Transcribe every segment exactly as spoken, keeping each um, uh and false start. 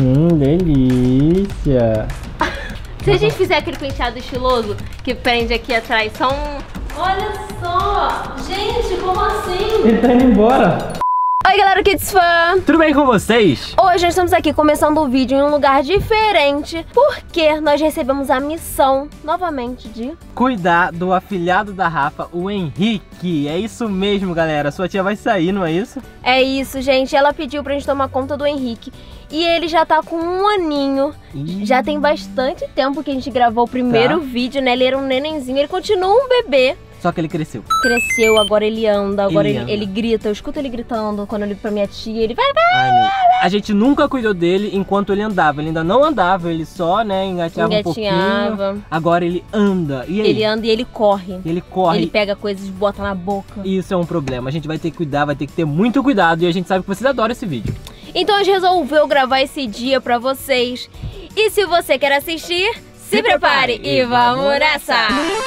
Hum, delícia. Se a gente fizer aquele penteado estiloso que prende aqui atrás, só um... Olha só! Gente, como assim? Ele tá indo embora. Oi galera, Kids Fã! Tudo bem com vocês? Hoje nós estamos aqui começando o vídeo em um lugar diferente, porque nós recebemos a missão, novamente, de... cuidar do afilhado da Rafa, o Henrique. É isso mesmo, galera. Sua tia vai sair, não é isso? É isso, gente. Ela pediu pra gente tomar conta do Henrique. E ele já tá com um aninho. Ih. Já tem bastante tempo que a gente gravou o primeiro Tá. vídeo, né? Ele era um nenenzinho, ele continua um bebê. Só que ele cresceu. Cresceu, agora ele anda, agora Ele ele, anda. ele grita. Eu escuto ele gritando quando eu ligo pra minha tia, ele vai, vai. Ai, meu. A gente nunca cuidou dele enquanto ele andava. Ele ainda não andava, ele só, né, engateava um Engatinhava. pouquinho. Agora ele anda. E aí? Ele anda e ele corre. Ele corre. Ele pega coisas e bota na boca. Isso é um problema. A gente vai ter que cuidar, vai ter que ter muito cuidado. E a gente sabe que vocês adoram esse vídeo. Então a gente resolveu gravar esse dia pra vocês. E se você quer assistir, se, Se prepare, prepare e e vamos vamos nessa!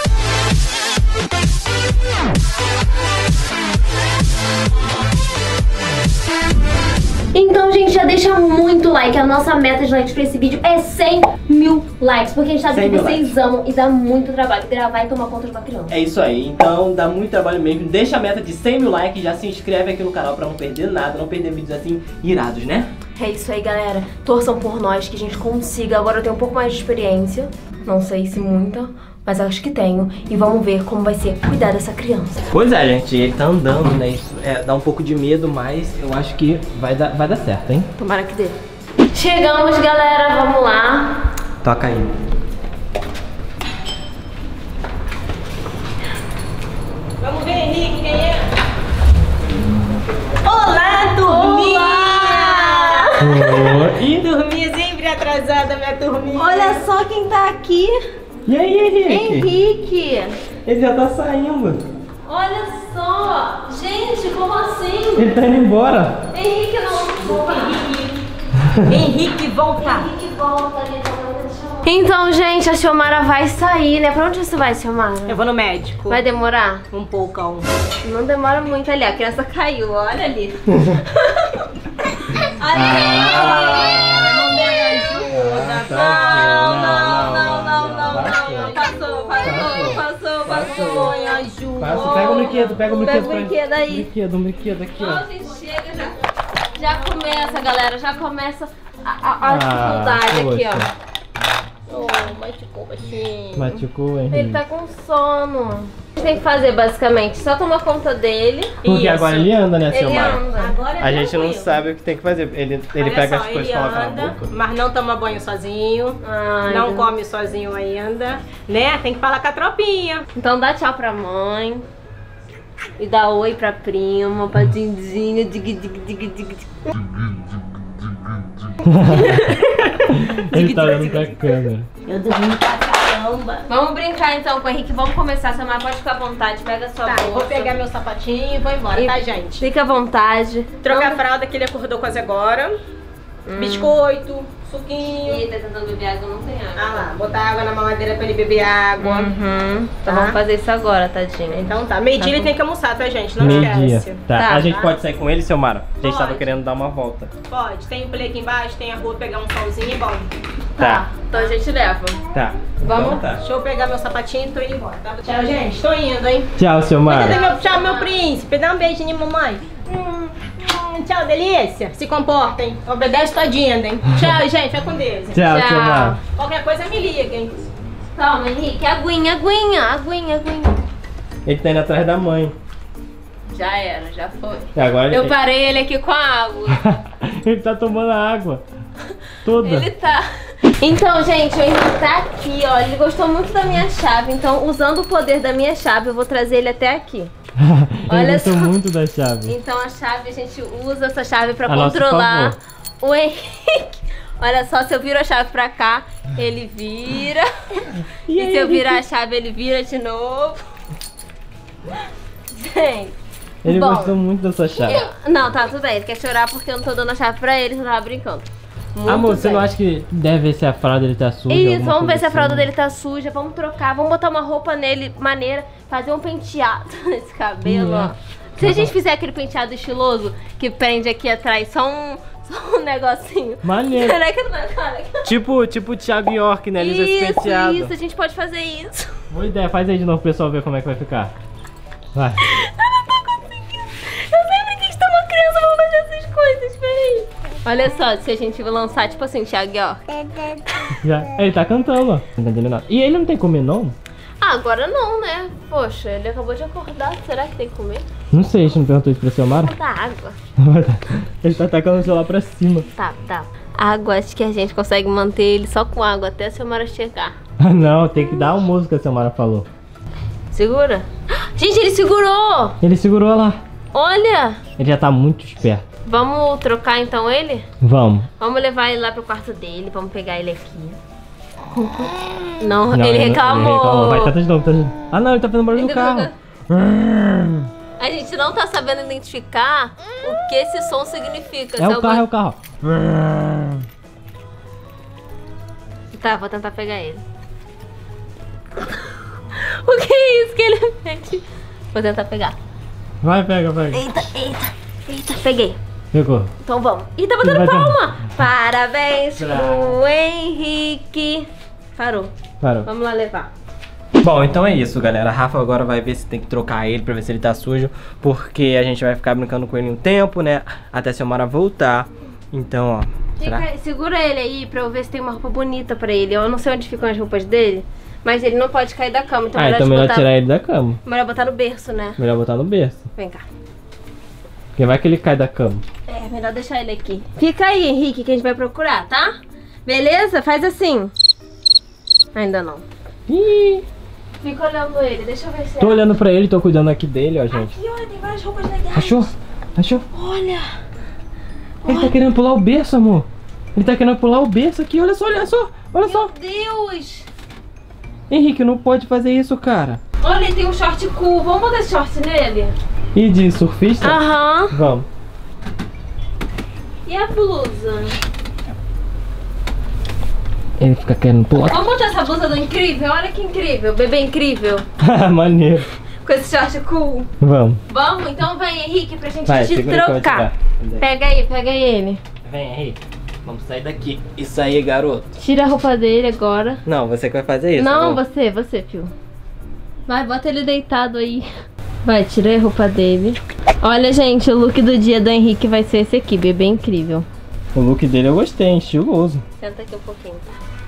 Então, gente, já deixa muito like. A nossa meta de likes pra esse vídeo é cem mil likes. Porque a gente sabe cem que mil vocês likes. amam e dá muito trabalho gravar e tomar conta de uma criança. É isso aí, então dá muito trabalho mesmo. Deixa a meta de cem mil likes, já se inscreve aqui no canal pra não perder nada, não perder vídeos assim irados, né? É isso aí, galera. Torçam por nós que a gente consiga. Agora eu tenho um pouco mais de experiência. Não sei se muita, mas acho que tenho. E vamos ver como vai ser cuidar dessa criança. Pois é, gente, ele tá andando, né? Isso é, dá um pouco de medo, mas eu acho que vai dar, vai dar certo, hein? Tomara que dê. Chegamos, galera. Vamos lá. Toca aí. Vamos ver, Henrique, quem é? Olá, turminha! Oi. Turminha sempre atrasada, minha turminha. Olha só quem tá aqui. E aí, Henrique? Henrique. Ele já tá saindo. Olha só. Gente, como assim? Ele tá indo embora. Henrique não... Henrique, volta! Henrique volta ali. Então, gente, a Xiomara vai sair, né? Pra onde você vai, Xiomara? Eu vou no médico. Vai demorar? Um poucão. Não demora muito ali. A criança caiu, olha ali. Não dei ajuda. tá. Não, não, não, não, não, Passou. não. Passou, passou, passou, passou. Não dei ajuda. Passa, pega o brinquedo, pega o Pega brinquedo. o pra- brinquedo aí. Brinquedo, um brinquedo aqui, ó. Nossa, gente, chega, já, já começa, galera. Já começa a, a, a Ah, dificuldade aqui, poxa. ó. Oh, machucou, baixinho. Machucou o Ele Henrique. tá com sono. A gente tem que fazer, basicamente, só tomar conta dele. Porque Isso. agora ele anda, né, Ele Xiomara? anda. Agora é A gente não tranquilo. sabe o que tem que fazer. Ele, ele Olha pega só, as coisas e ele coloca na anda, boca. mas não toma banho sozinho. Ai, não Deus. come sozinho ainda, né? Tem que falar com a tropinha. Então dá tchau pra mãe. E dá oi pra prima, pra Dindinha. Dig, dig, dig, dig, dig. Ele tá olhando pra câmera. Eu dormi pra caramba. Vamos brincar então com o Henrique. Vamos começar. Samara, pode ficar à vontade. Pega a sua Tá, bolsa. vou pegar meu sapatinho e vou embora, E- tá, gente? Fica à vontade. Trocar a Não- fralda que ele acordou quase agora. Biscoito, suquinho. Ih, tá tentando beber água, não tem água. Ah lá, botar água na mamadeira pra ele beber água. Uhum. Então Tá. vamos fazer isso agora, tadinho. Então tá, meio-dia ele tem que almoçar, tá, gente? Não Meio-dia. esquece. Tá. Tá. A gente pode sair com ele, Xiomara? A gente tava Pode. querendo dar uma volta. Pode, tem o play aqui embaixo, tem a rua, pegar um solzinho e bom. Tá. Então a gente leva. Tá. Vamos? Então tá. Deixa eu pegar meu sapatinho e tô indo embora, tá? Tchau, gente, tô indo, hein? Tchau, Cadê Xiomara. meu, tchau, meu príncipe? Dá um beijinho em mamãe. Hum, hum, tchau, delícia. Se comportem. Obedece todinha, hein? Tchau, gente. Fica com Deus. Tchau, Tchau. Xiomara. Qualquer coisa me liga, hein? Toma, Henrique. Aguinha, aguinha, aguinha, aguinha. Ele tá indo atrás da mãe. Já era, já foi. E agora Eu ele... parei ele aqui com a água. ele tá tomando a água. Toda. Ele tá. Então, gente, o Henrique tá aqui, ó. Ele gostou muito da minha chave. Então, usando o poder da minha chave, eu vou trazer ele até aqui. ele Olha gostou só. muito da chave. Então, a chave, a gente usa essa chave pra A nosso controlar favor. o Henrique. Olha só, se eu viro a chave pra cá, ele vira. E, aí, se eu virar a Henrique? chave, ele vira de novo. Gente. Ele bom. gostou muito da sua chave. Não, tá, tudo bem. Ele quer chorar porque eu não tô dando a chave pra ele, eu tava brincando. Muito Amor, você bem. não acha que deve ver se a fralda dele tá suja? Isso, alguma vamos ver coisa se a fralda assim? dele tá suja, vamos trocar, vamos botar uma roupa nele maneira, fazer um penteado nesse cabelo, É. ó. Se a gente fizer aquele penteado estiloso que prende aqui atrás, só um, Só um negocinho. Maneiro. Caraca, na cara. Tipo, tipo o Thiago York, né? Eles Isso, especiado. isso, a gente pode fazer isso. Boa ideia, faz aí de novo pro pessoal ver como é que vai ficar. Vai. Eu não tô conseguindo. Eu sempre quis ter uma criança pra fazer essas coisas, peraí. Olha só, se a gente lançar, tipo assim, Thiago York. Já. Ele tá cantando, ó. Não tá entendendo nada. E ele não tem que comer, não? Ah, agora não, né? Poxa, ele acabou de acordar. Será que tem que comer? Não sei, a gente não perguntou isso pra Xiomara. Dá água. Ele tá tacando o celular pra cima. Tá, tá. Água, acho que a gente consegue manter ele só com água até a Xiomara chegar. Ah, não, tem que dar o músico que a Xiomara falou. Segura. Gente, ele segurou! Ele segurou lá. Olha! Ele já tá muito esperto. Vamos trocar então ele? Vamos. Vamos levar ele lá pro quarto dele. Vamos pegar ele aqui. Não, Não, ele, ele reclamou. Ele reclamou. Vai, tenta de novo, tenta de novo. Ah, não, ele tá fazendo barulho no carro. A gente não tá sabendo identificar o que esse som significa. É Se o carro, é o carro. Tá, vou tentar pegar ele. O que é isso que ele fez? Vou tentar pegar. Vai, pega, pega. Eita, eita, eita, peguei. Pegou. Então vamos. Ih, tá batendo Vai, palma. Parabéns Pra- pro Henrique. Parou. Parou. Vamos lá levar. Bom, então é isso, galera. A Rafa agora vai ver se tem que trocar ele pra ver se ele tá sujo, porque a gente vai ficar brincando com ele um tempo, né? Até a Xiomara voltar. Então, ó. Será? Fica, segura ele aí pra eu ver se tem uma roupa bonita pra ele. Eu não sei onde ficam as roupas dele, mas ele não pode cair da cama. Então Ah, melhor então de melhor botar, tirar ele da cama. melhor botar no berço, né? Melhor botar no berço. Vem cá. Porque vai que ele cai da cama. É, melhor deixar ele aqui. Fica aí, Henrique, que a gente vai procurar, tá? Beleza? Faz assim. Ainda não. Ih, Fica olhando ele, deixa eu ver se tô é. olhando pra ele, tô cuidando aqui dele, ó, gente. Aqui, olha, tem várias roupas legais. Achou? Achou? Olha. Ele tá querendo pular o berço, amor. Ele tá querendo pular o berço aqui, olha só, olha só, olha só. Meu Deus. Henrique, não pode fazer isso, cara. Olha, ele tem um short cool. Vamos botar esse short nele? E de surfista? Aham. Vamos. E a blusa? Ele fica querendo pular. Vamos botar essa blusa do Incrível? Olha que incrível, bebê incrível. Maneiro. Com esse short cool. Vamos. Vamos? Então vem, Henrique, pra gente Vai, te segura que eu vou trocar. tirar. Pega aí, pega aí ele. Vem, Henrique. Vamos sair daqui. Isso aí, garoto. Tira a roupa dele agora. Não, você que vai fazer isso. Não, tá bom? você, você, fio. Vai, bota ele deitado aí. Vai, tira a roupa dele. Olha, gente, o look do dia do Henrique vai ser esse aqui, bebê incrível. O look dele eu gostei, hein? Estiloso. Senta aqui um pouquinho.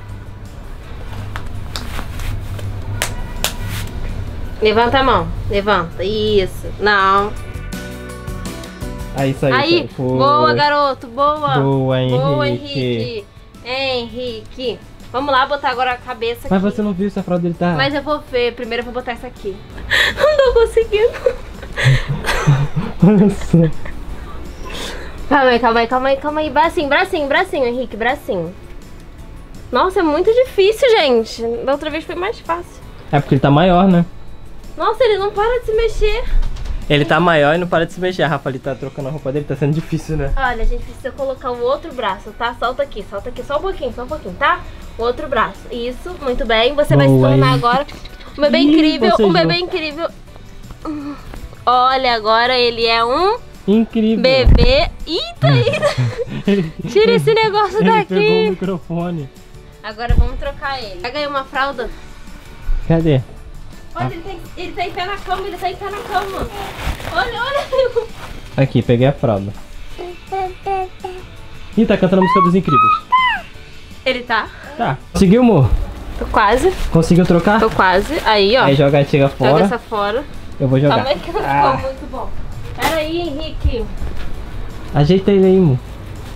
Levanta a mão, levanta. Isso, não. Aí, isso aí. Aí, foi. boa, garoto, boa. Boa, Henrique. Boa, Henrique. Henrique. Vamos lá botar agora a cabeça aqui. Mas você não viu se a fralda dele tá... Mas eu vou ver, primeiro eu vou botar essa aqui. Não tô conseguindo. Olha só. Calma aí, calma aí, calma aí, calma aí. Bracinho, bracinho, bracinho, Henrique, bracinho. Nossa, é muito difícil, gente. Da outra vez foi mais fácil. É porque ele tá maior, né? Nossa, ele não para de se mexer. Ele tá maior e não para de se mexer. A Rafa ali tá trocando a roupa dele, tá sendo difícil, né? Olha, a gente precisa colocar o outro braço, tá? Solta aqui, solta aqui, só um pouquinho, só um pouquinho, tá? O outro braço. Isso, muito bem. Você vai se Boa, tornar hein? agora um bebê Ih, incrível, um bocejou. bebê incrível. Olha, agora ele é um Incrível. bebê. Eita, eita. Tira esse negócio Ele daqui. pegou o microfone. Agora vamos trocar ele. Pega aí uma fralda. Cadê? Olha, ele tá, em- ele tá em pé na cama, ele tá em pé na cama. Olha, olha. Aqui, peguei a fralda. Ih, tá cantando a música dos Incríveis. Ele tá? Tá. Conseguiu, amor? Tô quase, Conseguiu trocar? tô quase. Aí, ó. Aí joga, chega Joga fora. essa fora. Eu vou jogar. Calma aí que não Ah, ficou muito bom. Pera aí, Henrique. ajeita ele aí, amor.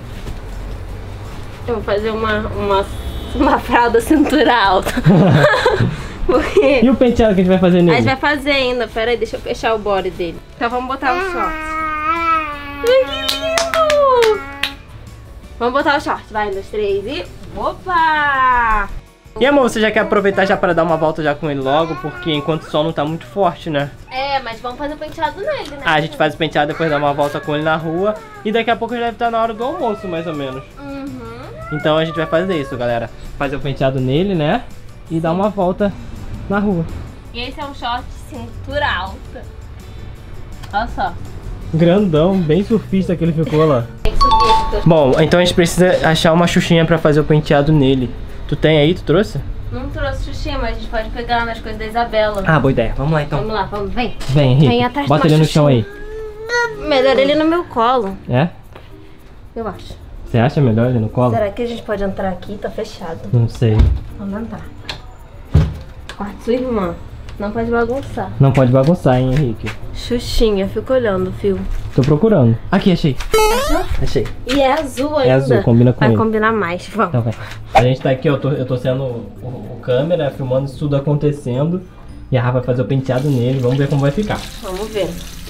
Eu vou fazer uma, uma, uma fralda cintura alta. Porque E o penteado que a gente vai fazer a nele? gente vai fazer ainda. Pera aí, deixa eu fechar o body dele. Então vamos botar o short. Ai, que lindo! Vamos botar o short. Vai, um, dois, três e... Opa! E amor, você já quer aproveitar já para dar uma volta já com ele logo? Porque enquanto o sol não tá muito forte, né? É, mas vamos fazer o penteado nele, né? Ah, a gente faz o penteado, depois dá uma volta com ele na rua. E daqui a pouco já deve estar na hora do almoço, mais ou menos. Uhum. Então a gente vai fazer isso, galera. Fazer o penteado nele, né? E dar uma volta na rua. E esse é um short cintura alta. Olha só. Grandão, bem surfista que ele ficou lá. Tem que subir Bom, então a gente precisa achar uma xuxinha pra fazer o penteado nele. Tu tem aí? Tu trouxe? Não trouxe xuxinha, mas a gente pode pegar nas coisas da Isabela. Ah, boa ideia. Vamos lá então. Vamos lá, vamos, vem. Vem, Henrique. Vem atrás Bota de uma ele no xuxinha. chão aí. Melhor ele no meu colo. É? Eu acho. Você acha melhor ele no colo? Será que a gente pode entrar aqui? Tá fechado. Não sei. Vamos entrar. Quarto de sua irmã. Não pode bagunçar. Não pode bagunçar, hein, Henrique? Xuxinha, fica olhando, fio. Tô procurando. Aqui, achei. Achou? Achei. E é azul ainda. É azul, combina com Vai ele. combinar mais, vamos. Então vai. A gente tá aqui, ó, eu tô, eu tô sendo o, o, o câmera, filmando isso tudo acontecendo. E a Rafa vai fazer o penteado nele, vamos ver como vai ficar. Vamos ver.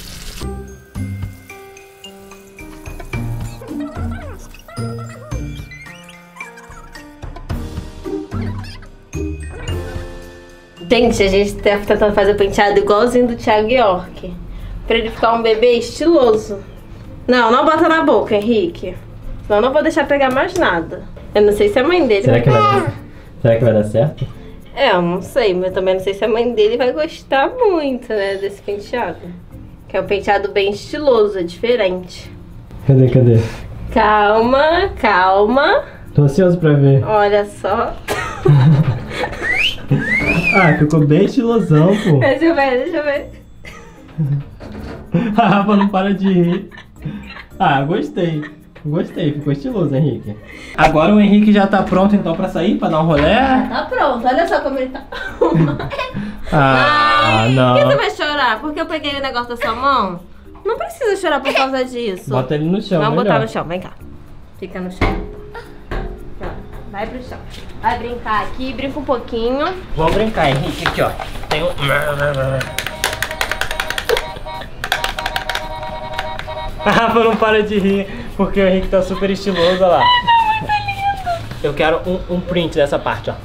Gente, a gente tá tentando fazer o penteado igualzinho do Thiago York. Pra ele ficar um bebê estiloso. Não, não bota na boca, Henrique. Senão eu não vou deixar pegar mais nada. Eu não sei se a mãe dele Será vai... que vai dar, será que vai dar certo? É, eu não sei, mas eu também não sei se a mãe dele vai gostar muito, né, desse penteado. Que é um penteado bem estiloso, é diferente. Cadê, cadê? Calma, calma. Tô ansioso pra ver. Olha só. Ah, ficou bem estilosão, pô. Deixa eu ver, deixa eu ver. A Rafa não para de rir. Ah, gostei. Gostei, ficou estiloso, Henrique. Agora o Henrique já tá pronto então pra sair, pra dar um rolê? Tá pronto, olha só como ele tá. Ah, Ai, não. por que você vai chorar? Porque eu peguei o negócio da sua mão? Não precisa chorar por causa disso. Bota ele no chão, Vamos melhor. botar no chão, vem cá. Fica no chão. Pronto, vai pro chão. Vai brincar aqui, brinca um pouquinho. Vamos brincar, Henrique, aqui ó. Tem um... A Rafa não para de rir, porque o Henrique tá super estiloso, olha lá. Ai, tá muito lindo. Eu quero um, um print dessa parte, ó.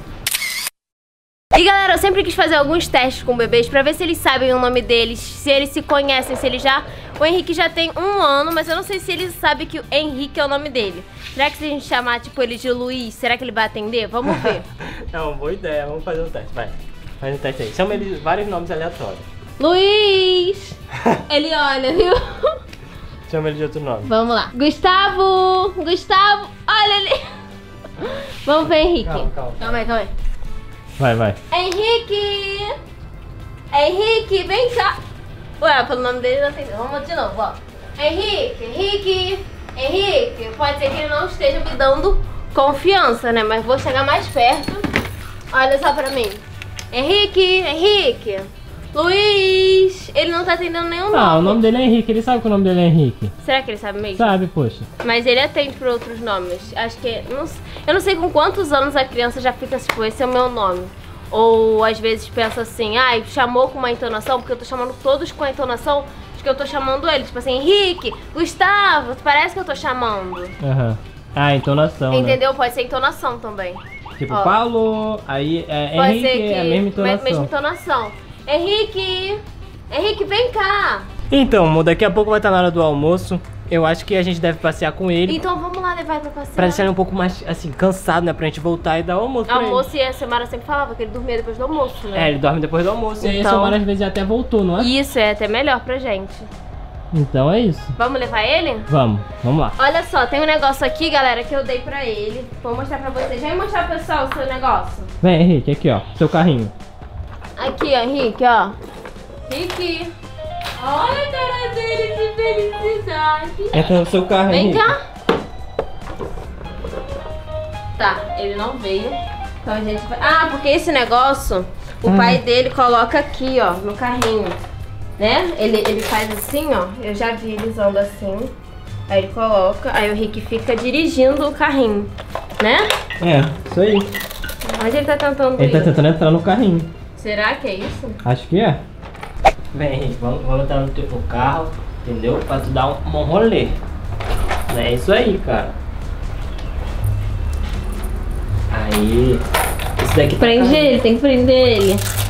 E galera, eu sempre quis fazer alguns testes com bebês pra ver se eles sabem o nome deles, se eles se conhecem, se eles já... O Henrique já tem um ano, mas eu não sei se ele sabe que o Henrique é o nome dele. Será que se a gente chamar, tipo, ele de Luiz, será que ele vai atender? Vamos ver. É uma boa ideia, vamos fazer um teste, vai. Faz um teste aí. Chama ele de vários nomes aleatórios. Luiz! Ele olha, viu? Chama ele de outro nome. Vamos lá. Gustavo! Gustavo! Olha ele! Vamos ver, Henrique. Calma, calma. Calma aí, calma aí. Vai, vai. Henrique! Henrique, vem cá! Ué, pelo nome dele não tem. Vamos de novo, ó. Henrique, Henrique, Henrique. Pode ser que ele não esteja me dando confiança, né? Mas vou chegar mais perto. Olha só pra mim. Henrique, Henrique. Luiz. Ele não tá atendendo nenhum nome. Ah, o nome dele é Henrique, ele sabe que o nome dele é Henrique. Será que ele sabe mesmo? Sabe, poxa. Mas ele atende por outros nomes. Acho que... Não, eu não sei com quantos anos a criança já fica tipo, esse é o meu nome. Ou às vezes pensa assim, ai, ah, chamou com uma entonação, porque eu tô chamando todos com a entonação de que eu tô chamando ele. Tipo assim, Henrique, Gustavo, parece que eu tô chamando. Aham. Uhum. Ah, entonação, entendeu? Né? Pode ser entonação também. Tipo, ó. Paulo, aí é Pode Henrique, ser que... é a mesma entonação. Mesma entonação. Henrique, Henrique, vem cá. Então, daqui a pouco vai estar na hora do almoço. Eu acho que a gente deve passear com ele. Então vamos lá levar ele pra passear. Pra deixar ele um pouco mais, assim, cansado, né? Pra gente voltar e dar o almoço pra Almoço ele. e a Samara sempre falava que ele dormia depois do almoço, né? É, ele dorme depois do almoço. E aí a Então- Samara às vezes até voltou, não é? Isso, é até melhor pra gente. Então é isso. Vamos levar ele? Vamos, vamos lá. Olha só, tem um negócio aqui, galera, que eu dei pra ele. Vou mostrar pra vocês. Já ia mostrar pro pessoal o seu negócio? Vem, Henrique, aqui ó, seu carrinho. Aqui, ó, Henrique, ó. Henrique. Olha a cara dele de felicidade. Entra no seu carro, Vem Henrique. cá. Tá, ele não veio. Então a gente vai... Ah, porque esse negócio, o Hum. pai dele coloca aqui, ó, no carrinho. Né? Ele, ele faz assim, ó. Eu já vi ele usando assim. Aí ele coloca, aí o Henrique fica dirigindo o carrinho, né? É, isso aí. Onde ele tá tentando Ele tá ir? tentando entrar no carrinho. Será que é isso? Acho que é. Vem, Henrique, vamos, vamos entrar no, teu, no carro, entendeu? Pra tu dar um, um rolê. É isso aí, cara. Aí. Isso daqui tá Prende carregado. ele, tem que prender ele.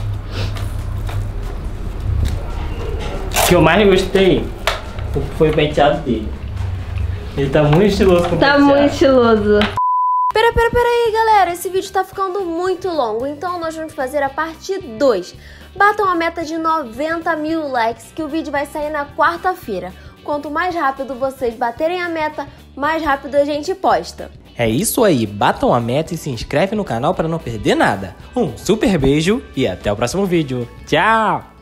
O que eu mais gostei foi o penteado dele. Ele tá muito estiloso com o Tá penteado. muito estiloso. Pera, pera, pera aí, galera. Esse vídeo tá ficando muito longo, então nós vamos fazer a parte dois. Batam a meta de noventa mil likes, que o vídeo vai sair na quarta-feira. Quanto mais rápido vocês baterem a meta, mais rápido a gente posta. É isso aí, batam a meta e se inscreve no canal para não perder nada. Um super beijo e até o próximo vídeo. Tchau!